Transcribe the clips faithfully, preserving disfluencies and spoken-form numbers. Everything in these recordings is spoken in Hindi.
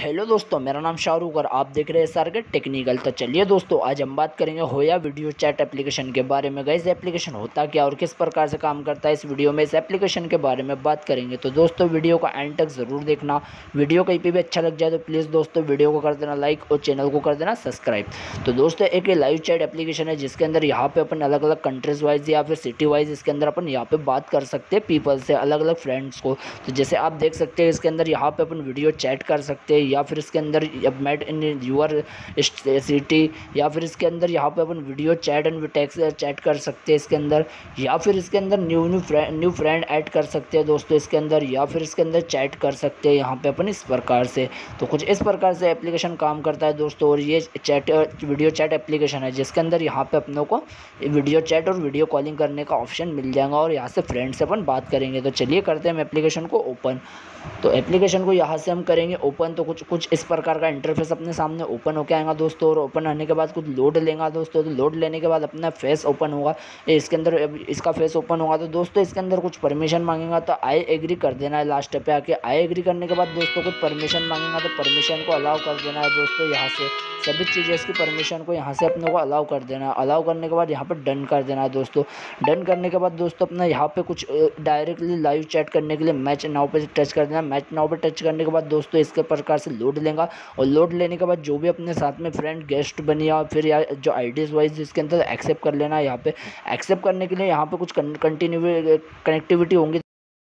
हेलो दोस्तों, मेरा नाम शाहरुख और आप देख रहे हैं सारगे टेक्निकल। तो चलिए दोस्तों, आज हम बात करेंगे होया वीडियो चैट एप्लीकेशन के बारे में। गाइस, एप्लीकेशन होता क्या और किस प्रकार से काम करता है, इस वीडियो में इस एप्लीकेशन के बारे में बात करेंगे। तो दोस्तों, वीडियो को एंड तक ज़रूर देखना। वीडियो कहीं पे भी अच्छा लग जाए तो प्लीज़ दोस्तों वीडियो को कर देना लाइक और चैनल को कर देना सब्सक्राइब। तो दोस्तों, एक लाइव चैट एप्लीकेशन है जिसके अंदर यहाँ पे अपन अलग अलग कंट्रीज़ वाइज या फिर सिटी वाइज इसके अंदर अपन यहाँ पे बात कर सकते हैं पीपल से, अलग अलग फ्रेंड्स को। तो जैसे आप देख सकते हैं इसके अंदर यहाँ पे अपन वीडियो चैट कर सकते हैं, या फिर इसके अंदर मेट इन यूर सिटी, या फिर इसके अंदर यहाँ पे अपन video chat and text chat कर सकते हैं इसके अंदर, या फिर इसके अंदर new new friend new friend add कर सकते हैं दोस्तों इसके अंदर, या फिर इसके अंदर चैट कर सकते हैं यहाँ पे अपन इस प्रकार से। तो कुछ इस प्रकार से एप्लीकेशन काम करता है दोस्तों। और ये चैट वीडियो चैट एप्लीकेशन है जिसके अंदर यहाँ पे अपनों को वीडियो चैट और वीडियो कॉलिंग करने का ऑप्शन मिल जाएगा और यहाँ से फ्रेंड से अपन बात करेंगे। तो चलिए करते हैं हम एप्लीकेशन को ओपन। तो एप्लीकेशन को यहाँ से हम करेंगे ओपन। तो कुछ कुछ इस प्रकार का इंटरफेस अपने सामने ओपन होकर आएगा दोस्तों। और ओपन आने के बाद कुछ लोड लेगा दोस्तों। तो लोड लेने के बाद अपना फेस ओपन होगा, इसके अंदर इसका फेस ओपन होगा। तो दोस्तों, इसके अंदर कुछ परमिशन मांगेगा तो आई एग्री कर देना है। लास्ट पे आके आई एग्री करने के बाद दोस्तों कुछ परमिशन मांगेगा तो परमिशन को अलाउ कर देना है दोस्तों। यहाँ से सभी चीज़ें इसकी परमिशन को यहाँ से अपने को अलाउ कर देना है। अलाउ करने के बाद यहाँ पर डन कर देना है दोस्तों। डन करने के बाद दोस्तों अपना यहाँ पे कुछ डायरेक्टली लाइव चैट करने के लिए मैच नाउ पे टच कर देना। मैच नाउ पे टच करने के बाद दोस्तों इसके प्रकार से लोड लेगा। और लोड लेने के बाद जो भी अपने साथ में फ्रेंड गेस्ट बनी या फिर या जो आईडीज़ वाइज इसके अंदर एक्सेप्ट कर लेना है। यहाँ पे एक्सेप्ट करने के लिए यहाँ पे कुछ कंटिन्यू कनेक्टिविटी होंगी।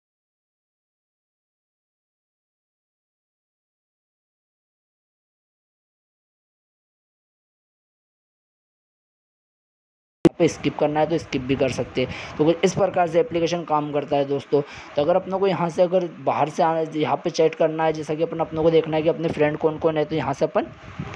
पे स्किप करना है तो स्किप भी कर सकते हैं। तो कुछ इस प्रकार से एप्लीकेशन काम करता है दोस्तों। तो अगर अपनों को यहाँ से अगर बाहर से आना यहाँ पे चैट करना है, जैसा कि अपन अपनों को देखना है कि अपने फ्रेंड कौन कौन है, तो यहाँ से अपन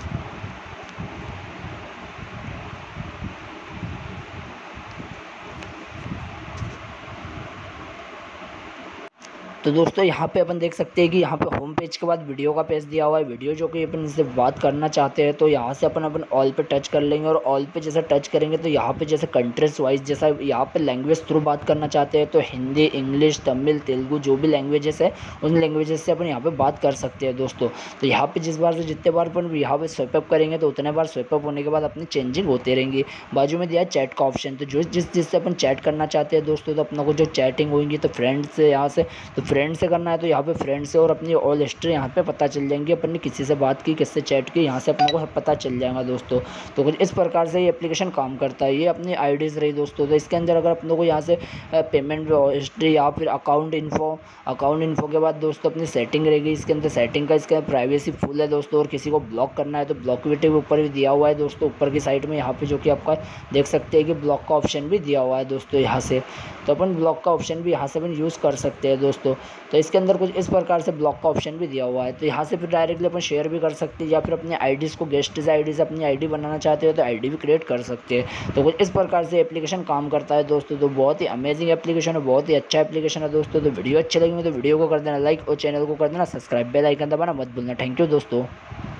तो दोस्तों यहाँ पे अपन देख सकते हैं कि यहाँ पे होम पेज के बाद वीडियो का पेज दिया हुआ है। वीडियो जो कि अपन इससे बात करना चाहते हैं तो यहाँ से अपन अपन ऑल पे टच कर लेंगे। और ऑल पे जैसे टच करेंगे तो यहाँ पे जैसे कंट्रीज वाइज जैसा यहाँ पे लैंग्वेज थ्रू बात करना चाहते हैं तो हिंदी, इंग्लिश, तमिल, तेलुगु जो भी लैंग्वेजेस है उन लैंग्वेजेस से अपन यहाँ पर बात कर सकते हैं दोस्तों। तो यहाँ पर जिस बार से जितने बार अपन यहाँ पर स्वाइप अप करेंगे तो उतने बार स्वाइप अप होने के बाद अपनी चेंजिंग होते रहेंगी। बाजू में दिया है चैट का ऑप्शन। तो जो जिस जिससे अपन चैट करना चाहते हैं दोस्तों, तो अपना को जो चैटिंग होगी तो फ्रेंड से यहाँ से तो फ्रेंड से करना है तो यहाँ पे फ्रेंड से, और अपनी ऑल हिस्ट्री यहाँ पे पता चल जाएंगी। अपन ने किसी से बात की, किससे चैट की, यहाँ से अपने को पता चल जाएगा दोस्तों। तो कुछ इस प्रकार से ये एप्लीकेशन काम करता है। ये अपनी आईडीज़ रही दोस्तों। तो इसके अंदर अगर अपनों को यहाँ से पेमेंट हिस्ट्री या फिर अकाउंट इन्फो अकाउंट इन्फो के बाद दोस्तों अपनी सेटिंग रहेगी। इसके अंदर सेटिंग का इसका प्राइवेसी फुल है दोस्तों। और किसी को ब्लॉक करना है तो ब्लॉकविटी के ऊपर भी दिया हुआ है दोस्तों, ऊपर की साइड में यहाँ पे जो कि आपका देख सकते हैं कि ब्लॉक का ऑप्शन भी दिया हुआ है दोस्तों यहाँ से। तो अपन ब्लॉक का ऑप्शन भी यहाँ से अपन यूज़ कर सकते हैं दोस्तों। तो इसके अंदर कुछ इस प्रकार से ब्लॉक का ऑप्शन भी दिया हुआ है। तो यहाँ से फिर डायरेक्टली अपन शेयर भी कर सकते हैं, या फिर अपने आईडीज़ को गेस्ट आईडी से अपनी आईडी बनाना चाहते हो तो आईडी भी क्रिएट कर सकते हैं। तो कुछ इस प्रकार से एप्लीकेशन काम करता है दोस्तों। तो बहुत ही अमेजिंग एप्लीकेशन है, बहुत ही अच्छा एप्लीकेशन है दोस्तों। तो वीडियो अच्छे लगेंगे तो वीडियो को कर देना लाइक और चैनल को कर देना सब्सक्राइब, बेल आइकन दबाना मत भूलना। थैंक यू दोस्तों।